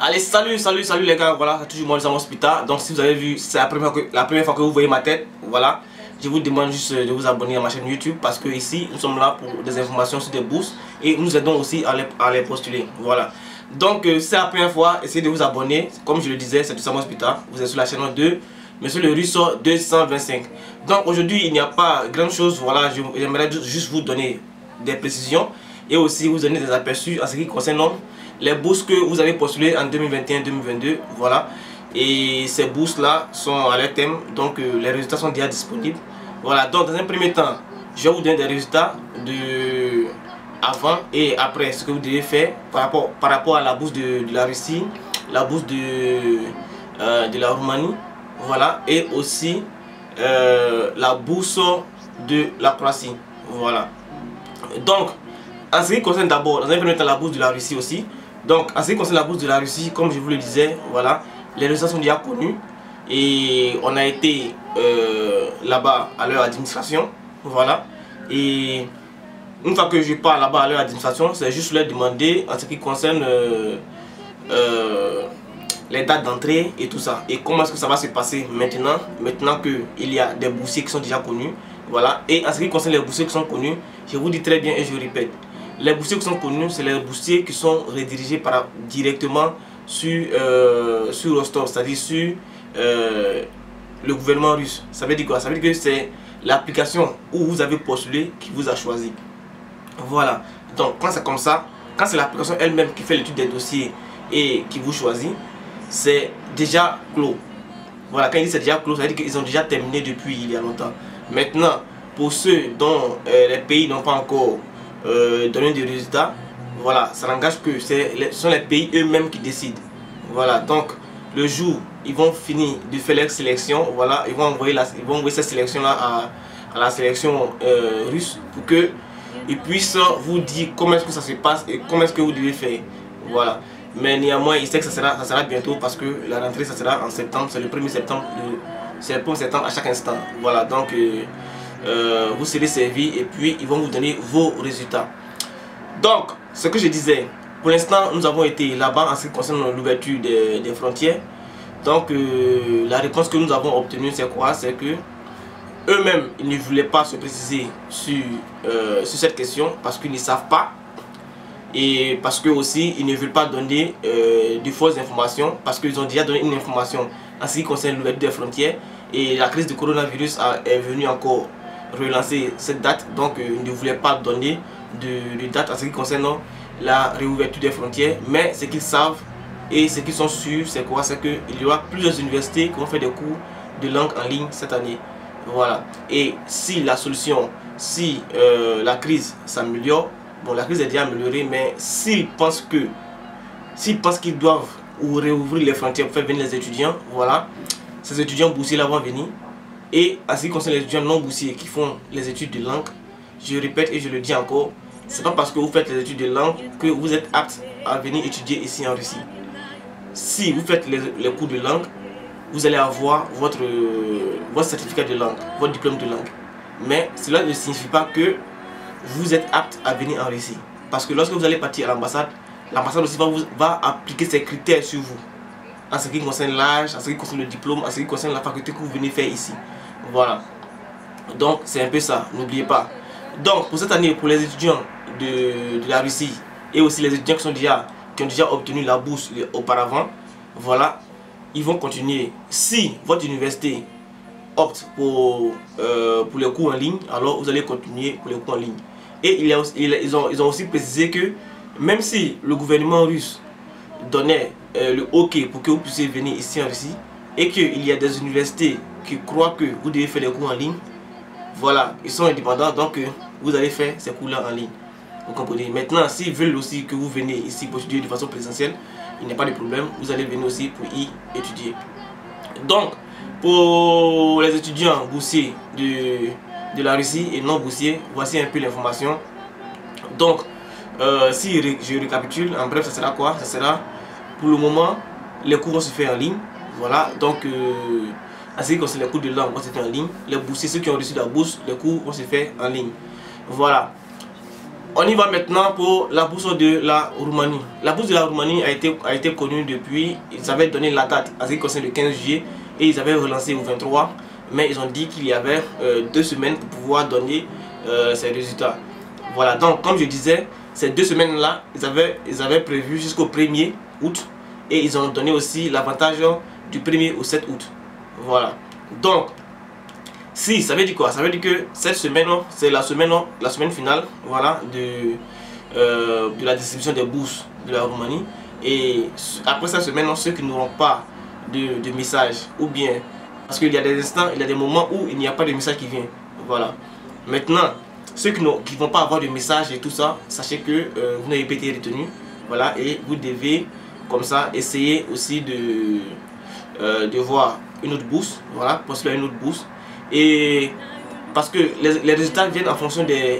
Allez, salut les gars, voilà, c'est toujours moi, Samo Spita. Donc si vous avez vu, c'est la première fois que vous voyez ma tête, voilà. Je vous demande juste de vous abonner à ma chaîne YouTube parce que ici, nous sommes là pour des informations sur des bourses et nous aidons aussi à les postuler, voilà. Donc c'est la première fois, essayez de vous abonner. Comme je le disais, c'est Samo Spita. Vous êtes sur la chaîne 2, Monsieur le Russo 225. Donc aujourd'hui, il n'y a pas grand chose, voilà, j'aimerais juste vous donner des précisions et aussi vous donner des aperçus en ce qui concerne les bourses que vous avez postulées en 2021-2022, voilà. Et ces bourses là sont à leur thème, donc les résultats sont déjà disponibles, voilà. Donc dans un premier temps, je vais vous donner des résultats de avant et après, ce que vous devez faire par rapport à la bourse de la Russie, la bourse de la Roumanie, voilà, et aussi la bourse de la Croatie, voilà. Donc en ce qui concerne d'abord, dans un premier temps, la bourse de la Russie aussi. Donc en ce qui concerne la bourse de la Russie, comme je vous le disais, voilà, les résultats sont déjà connus et on a été là-bas à leur administration, voilà. Et une fois que je pars là-bas à leur administration, c'est juste leur demander en ce qui concerne les dates d'entrée et tout ça, et comment est-ce que ça va se passer maintenant qu'il y a des boursiers qui sont déjà connus, voilà. Et en ce qui concerne les boursiers qui sont connus, je vous dis très bien et je répète, les boursiers qui sont connus, c'est les boursiers qui sont redirigés directement sur Rostov, c'est-à-dire sur le gouvernement russe. Ça veut dire quoi? Ça veut dire que c'est l'application où vous avez postulé qui vous a choisi, voilà. Donc quand c'est comme ça, quand c'est l'application elle-même qui fait l'étude des dossiers et qui vous choisit, c'est déjà clos. Voilà, quand il dit c'est déjà clos, ça veut dire qu'ils ont déjà terminé depuis il y a longtemps. Maintenant, pour ceux dont les pays n'ont pas encore donné des résultats, voilà, ça n'engage que ce sont les pays eux-mêmes qui décident. Voilà, donc le jour ils vont finir de faire leur sélection, voilà, ils vont envoyer cette sélection là à la sélection russe pour que ils puissent vous dire comment est-ce que ça se passe et comment est-ce que vous devez faire, voilà. Mais néanmoins, il sait que ça sera bientôt parce que la rentrée ça sera en septembre, c'est le 1er septembre, c'est le 1er septembre à chaque instant, voilà. Donc vous serez servi et puis ils vont vous donner vos résultats. Donc ce que je disais, pour l'instant nous avons été là-bas en ce qui concerne l'ouverture des frontières. Donc la réponse que nous avons obtenue, c'est quoi? C'est que eux-mêmes ils ne voulaient pas se préciser sur cette question parce qu'ils ne savent pas, et parce que aussi ils ne veulent pas donner de fausses informations parce qu'ils ont déjà donné une information en ce qui concerne l'ouverture des frontières et la crise du coronavirus est venue encore relancer cette date. Donc ils ne voulaient pas donner de date en ce qui concerne la réouverture des frontières. Mais ce qu'ils savent et ce qu'ils sont sûrs, c'est quoi? C'est qu'il y aura plusieurs universités qui vont faire des cours de langue en ligne cette année, voilà. Et si la solution, si la crise s'améliore, bon, la crise est déjà améliorée, mais s'ils pensent qu'ils doivent réouvrir les frontières pour faire venir les étudiants, voilà, ces étudiants boursiers là vont venir. Et en ce qui concerne les étudiants non boursiers qui font les études de langue, je répète et je le dis encore, c'est pas parce que vous faites les études de langue que vous êtes apte à venir étudier ici en Russie. Si vous faites les cours de langue, vous allez avoir votre certificat de langue, votre diplôme de langue. Mais cela ne signifie pas que vous êtes apte à venir en Russie. Parce que lorsque vous allez partir à l'ambassade, l'ambassade aussi va appliquer ses critères sur vous. En ce qui concerne l'âge, en ce qui concerne le diplôme, en ce qui concerne la faculté que vous venez faire ici. Voilà. Donc c'est un peu ça, n'oubliez pas. Donc pour cette année, pour les étudiants de la Russie et aussi les étudiants qui ont déjà obtenu la bourse auparavant, voilà, ils vont continuer. Si votre université opte pour les cours en ligne, alors vous allez continuer pour les cours en ligne. Et ils ont aussi précisé que même si le gouvernement russe donnait le OK pour que vous puissiez venir ici en Russie et qu'il y a des universités qui croient que vous devez faire les cours en ligne, voilà, ils sont indépendants, donc vous allez faire ces cours là en ligne, vous comprenez. Maintenant s'ils veulent aussi que vous venez ici pour étudier de façon présentielle, il n'y a pas de problème, vous allez venir aussi pour y étudier. Donc pour les étudiants boursiers de la Russie et non boursiers, voici un peu l'information. Donc si je récapitule, en bref, ça sera quoi? Ça sera, pour le moment, les cours vont se faire en ligne, voilà. Donc en ce qui concerne les cours de langue, vont se faire en ligne. Les boursiers, ceux qui ont reçu la bourse, les cours vont se faire en ligne, voilà. On y va maintenant pour la bourse de la Roumanie. La bourse de la Roumanie a été connue depuis, ils avaient donné la date à ce qui concerne le 15 juillet et ils avaient relancé au 23, mais ils ont dit qu'il y avait 2 semaines pour pouvoir donner ces résultats. Voilà, donc comme je disais, ces 2 semaines-là, ils avaient prévu jusqu'au 1er août et ils ont donné aussi l'avantage du 1er au 7 août. Voilà, donc si, ça veut dire quoi? Ça veut dire que cette semaine, c'est la semaine finale, voilà, de la distribution des bourses de la Roumanie. Et après cette semaine, ceux qui n'auront pas de message, ou bien, parce qu'il y a des instants, il y a des moments où il n'y a pas de message qui vient. Voilà. Maintenant, ceux qui ne vont pas avoir de message et tout ça, sachez que vous n'avez pas été retenu. Voilà, et vous devez, comme ça, essayer aussi de voir une autre bourse. Voilà, postuler à une autre bourse. Et parce que les résultats viennent en fonction des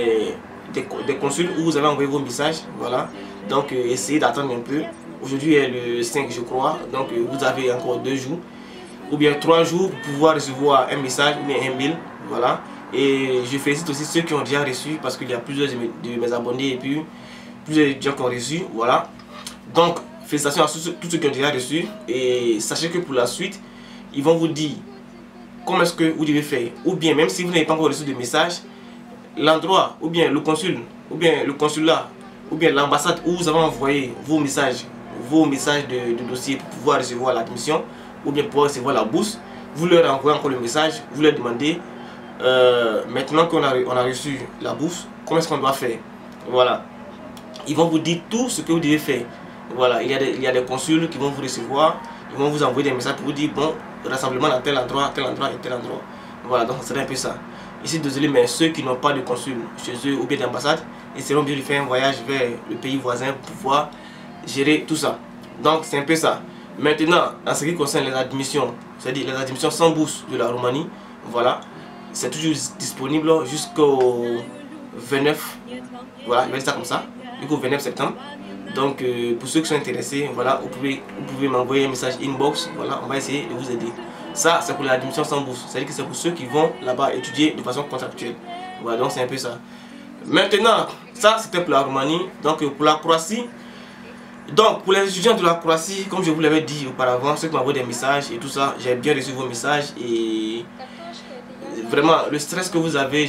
consuls où vous avez envoyé vos messages. Voilà. Donc essayez d'attendre un peu. Aujourd'hui est le 5 je crois. Donc vous avez encore 2 jours ou bien 3 jours pour pouvoir recevoir un message ou bien un mail. Voilà. Et je félicite aussi ceux qui ont déjà reçu parce qu'il y a plusieurs de mes abonnés et puis plusieurs gens qui ont reçu. Voilà. Donc félicitations à tous ceux qui ont déjà reçu. Et sachez que pour la suite, ils vont vous dire comment est-ce que vous devez faire. Ou bien, même si vous n'avez pas encore reçu de message, l'endroit, ou bien le consul, ou bien le consulat, ou bien l'ambassade où vous avez envoyé vos messages de dossier pour pouvoir recevoir l'admission, ou bien pour recevoir la bourse, vous leur envoyez encore le message, vous leur demandez, maintenant qu'on a reçu la bourse, comment est-ce qu'on doit faire. Voilà. Ils vont vous dire tout ce que vous devez faire. Voilà, il y a des consuls qui vont vous recevoir, ils vont vous envoyer des messages pour vous dire, bon, rassemblement à tel endroit et tel endroit. Voilà, donc c'est un peu ça. Ici, désolé, mais ceux qui n'ont pas de consul chez eux ou bien d'ambassade, ils seront obligés de faire un voyage vers le pays voisin pour pouvoir gérer tout ça. Donc c'est un peu ça. Maintenant, en ce qui concerne les admissions, c'est-à-dire les admissions sans bourse de la Roumanie, voilà, c'est toujours disponible jusqu'au 29, voilà, je vais dire ça comme ça, jusqu'au 29 septembre. Donc pour ceux qui sont intéressés, voilà, vous pouvez m'envoyer un message inbox, voilà, on va essayer de vous aider. Ça c'est pour l'admission sans bourse, c'est-à-dire que c'est pour ceux qui vont là-bas étudier de façon contractuelle. Voilà, donc c'est un peu ça. Maintenant, ça c'était pour la Roumanie. Donc pour la Croatie, donc pour les étudiants de la Croatie, comme je vous l'avais dit auparavant, ceux qui m'envoient des messages et tout ça, j'ai bien reçu vos messages et vraiment le stress que vous avez,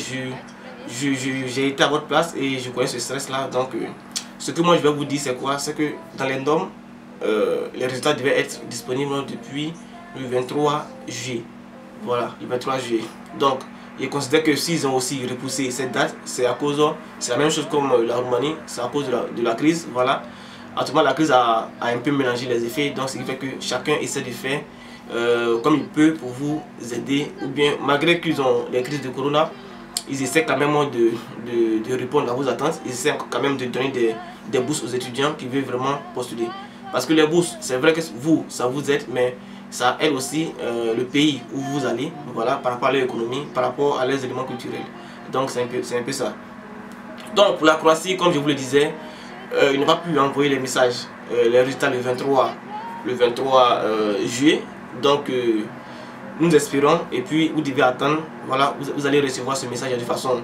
j'ai été à votre place et je connais ce stress là. Donc ce que moi je vais vous dire c'est quoi? C'est que dans les normes, les résultats devaient être disponibles depuis le 23 juillet. Voilà, le 23 juillet. Donc, ils considèrent que s'ils ont aussi repoussé cette date, c'est à cause, c'est la même chose comme la Roumanie, c'est à cause de la crise. Voilà. Actuellement, la crise a un peu mélangé les effets, donc ce qui fait que chacun essaie de faire comme il peut pour vous aider. Ou bien, malgré qu'ils ont les crises de Corona, ils essaient quand même de répondre à vos attentes. Ils essaient quand même de donner des bourses aux étudiants qui veulent vraiment postuler. Parce que les bourses, c'est vrai que vous, ça vous aide, mais ça aide aussi le pays où vous allez, voilà, par rapport à l'économie, par rapport à les éléments culturels. Donc c'est un peu ça. Donc pour la Croatie, comme je vous le disais, il n'a pas pu envoyer les messages, les résultats le 23 juillet. Donc nous espérons, et puis vous devez attendre, voilà, vous allez recevoir ce message de façon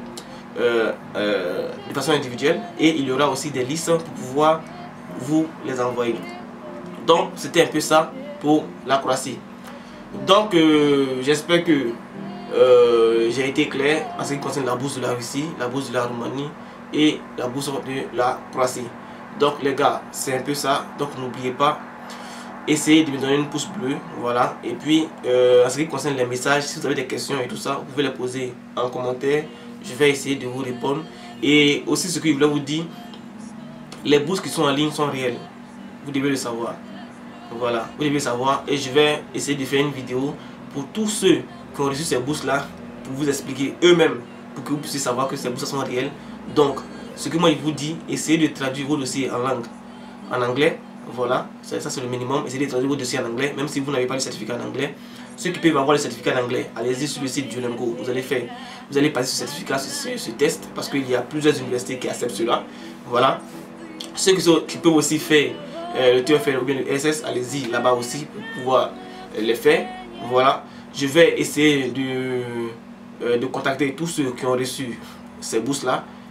individuelle, et il y aura aussi des listes pour pouvoir vous les envoyer. Donc c'était un peu ça pour la Croatie. Donc j'espère que j'ai été clair en ce qui concerne la bourse de la Russie, la bourse de la Roumanie et la bourse de la Croatie. Donc les gars, c'est un peu ça. Donc n'oubliez pas, essayez de me donner une pouce bleu, voilà. Et puis en ce qui concerne les messages, si vous avez des questions et tout ça, vous pouvez les poser en commentaire. Je vais essayer de vous répondre. Et aussi ce que je voulais vous dire, les bourses qui sont en ligne sont réelles. Vous devez le savoir. Voilà, vous devez savoir. Et je vais essayer de faire une vidéo pour tous ceux qui ont reçu ces bourses là, pour vous expliquer eux-mêmes, pour que vous puissiez savoir que ces bourses sont réelles. Donc ce que moi je vous dis, essayez de traduire vos dossiers en anglais. Voilà, ça c'est le minimum. Essayez de traduire vos dossiers en anglais, même si vous n'avez pas le certificat en anglais. Ceux qui peuvent avoir le certificat en anglais, allez-y sur le site Duolingo. Vous allez passer ce certificat, ce test, parce qu'il y a plusieurs universités qui acceptent cela. Voilà. Ceux qui peuvent aussi faire le TOEFL ou bien le SS, allez-y là-bas aussi pour pouvoir les faire. Voilà. Je vais essayer de contacter tous ceux qui ont reçu ces bourses là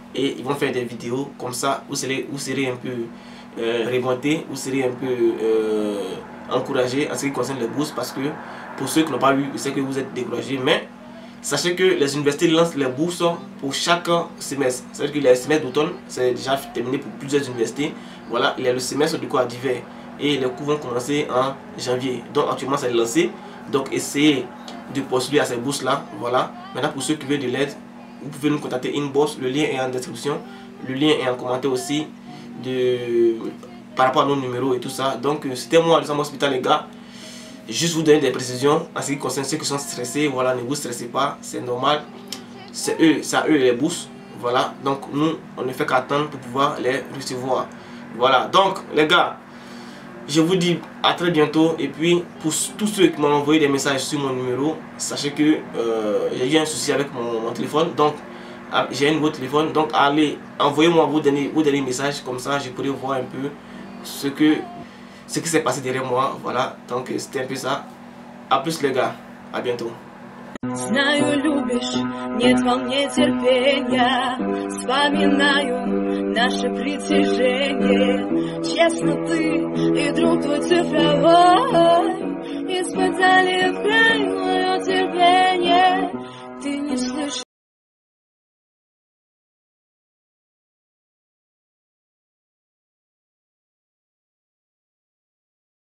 et ils vont faire des vidéos comme ça. Vous serez un peu révolté, vous serez un peu encouragé en ce qui concerne les bourses, parce que pour ceux qui n'ont pas eu, je sais que vous êtes découragés, mais sachez que les universités lancent les bourses pour chaque semestre. C'est-à-dire que le semestre d'automne, c'est déjà terminé pour plusieurs universités. Voilà, il y a le semestre du cours d'hiver et les cours vont commencer en janvier. Donc actuellement c'est lancé. Donc essayez de postuler à ces bourses là. Voilà. Maintenant pour ceux qui veulent de l'aide, vous pouvez nous contacter inbox. Le lien est en description. Le lien est en commentaire aussi par rapport à nos numéros et tout ça. Donc c'était moi, Alexandre Hospital, les gars. Juste vous donner des précisions en ce qui concerne ceux qui sont stressés. Voilà, ne vous stressez pas, c'est normal. C'est à eux les bourses. Voilà, donc nous, on ne fait qu'attendre pour pouvoir les recevoir. Voilà, donc les gars, je vous dis à très bientôt. Et puis, pour tous ceux qui m'ont envoyé des messages sur mon numéro, sachez que j'ai eu un souci avec mon téléphone. Donc, j'ai un nouveau téléphone. Donc, allez, envoyez-moi vos derniers messages. Comme ça, je pourrai voir un peu ce qui s'est passé derrière moi. Voilà, donc c'était un peu ça. A plus les gars, à bientôt. Знаю, любишь, нет во мне терпения. Вспоминаю наше притяжение. Честно, ты и друг твой цифровой испытали в край мое терпение.